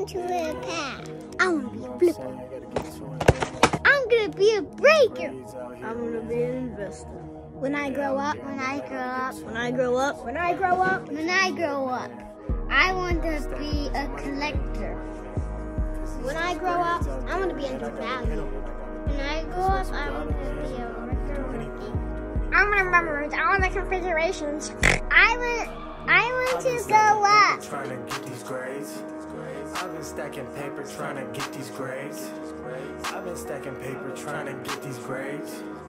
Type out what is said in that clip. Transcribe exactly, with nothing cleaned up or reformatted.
into a path. I want to be a flipper. I'm gonna be a breaker. I'm gonna be an investor. When I grow up, when I grow up, When I grow up, when I grow up, when I grow up, I want to be a collector. When I grow up, I want to be undervalued. When I grow up, I want to be a worker rookie. I want to memorize all the configurations. I want, I want to go up. Trying to get these grades. I've been stacking paper trying to get these grades. I've been stacking paper trying to get these grades.